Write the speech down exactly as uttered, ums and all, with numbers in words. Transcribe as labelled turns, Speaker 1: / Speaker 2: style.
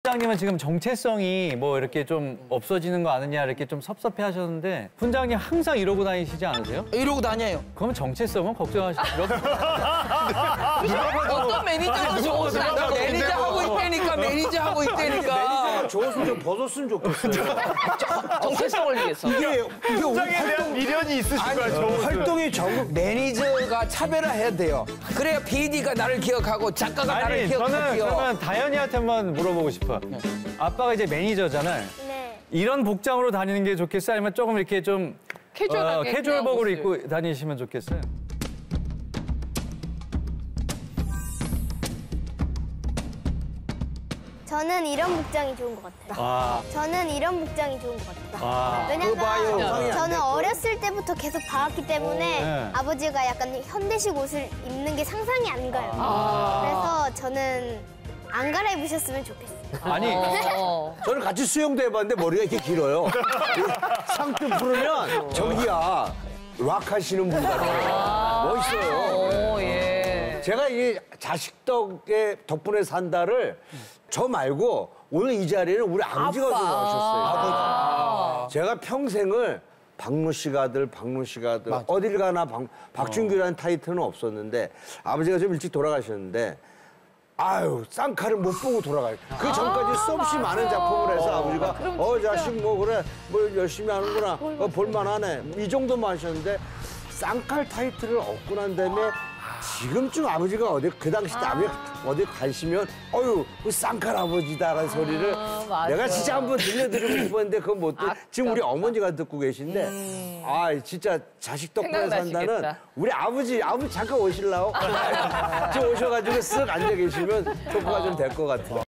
Speaker 1: 부장님은 지금 정체성이 뭐 이렇게 좀 없어지는 거 아느냐 이렇게 좀 섭섭해 하셨는데 훈장님 항상 이러고 다니시지 않으세요?
Speaker 2: 이러고 다녀요.
Speaker 1: 그러면 정체성은 걱정하실 필요 없어요.
Speaker 2: 어떤 매니저가 좋아서 나 매니저 하고 있다니까 매니저 하고 있다니까.
Speaker 3: 매니저가 좋았으면 좀 벗었으면 좋겠어요.
Speaker 2: 정체성을 위해서.
Speaker 3: 이게 이게 우리
Speaker 4: 훈장에 대한 미련이 있으신 거야.
Speaker 3: 활동이 전국
Speaker 2: 매니저가 차별화해야 돼요. 그래야 피디가 나를 기억하고 작가가 나를
Speaker 1: 아니
Speaker 2: 기억하고.
Speaker 1: 저는 그러면 다현이한테 한번 물어보고 싶어. 네. 아빠가 이제 매니저잖아요.
Speaker 5: 네.
Speaker 1: 이런 복장으로 다니는 게 좋겠어요? 아니면 조금 이렇게 좀
Speaker 6: 캐주얼하게
Speaker 1: 어, 캐주얼복으로
Speaker 6: 옷을.
Speaker 1: 입고 다니시면 좋겠어요?
Speaker 5: 저는 이런 복장이 좋은 것 같아요.
Speaker 1: 아.
Speaker 5: 저는 이런 복장이 좋은 것 같아요.
Speaker 1: 아.
Speaker 5: 왜냐면
Speaker 3: 그거 봐요.
Speaker 5: 저는 어렸을 때부터 계속 봐왔기 때문에
Speaker 1: 네.
Speaker 5: 아버지가 약간 현대식 옷을 입는 게 상상이 안 가요.
Speaker 1: 아.
Speaker 5: 그래서 저는 안 갈아입으셨으면 좋겠어요.
Speaker 1: 아니
Speaker 6: 어.
Speaker 3: 저는 같이 수영도 해봤는데 머리가 이렇게 길어요. 상표 풀으면 저기야 락 하시는 분 같아요. 멋있어요.
Speaker 6: 오, 예.
Speaker 3: 제가 이 자식 덕에 덕분에 산다를 저 말고 오늘 이 자리에는 우리 아버지가 좀 나오셨어요.
Speaker 6: 아.
Speaker 3: 제가 평생을 박노 씨가 아들, 박노 씨가 아들, 어딜 가나 박, 박준규라는 타이틀은 없었는데 아버지가 좀 일찍 돌아가셨는데 아유, 쌍칼을 못 보고 돌아가요. 그 전까지 수없이 많은 작품을 해서 아버지가 어, 자식 뭐 그래, 뭐 열심히 하는구나, 어, 볼만하네. 이 정도만 하셨는데 쌍칼 타이틀을 얻고 난 다음에 지금쯤 아버지가 어디 그 당시 때 아버지 어디 가시면 어유 그 쌍칼 아버지다라는 소리를
Speaker 6: 맞아요.
Speaker 3: 내가 진짜 한번 들려드리고 싶었는데 그건 못 듣. 지금 우리 어머니가 듣고 계신데
Speaker 6: 음.
Speaker 3: 아 진짜 자식 덕분에 산다는
Speaker 6: 생각나시겠다.
Speaker 3: 우리 아버지 아버지 잠깐 오실라고? 지금 오셔가지고 쓱 앉아 계시면 효과가 좀 될 것 같아요.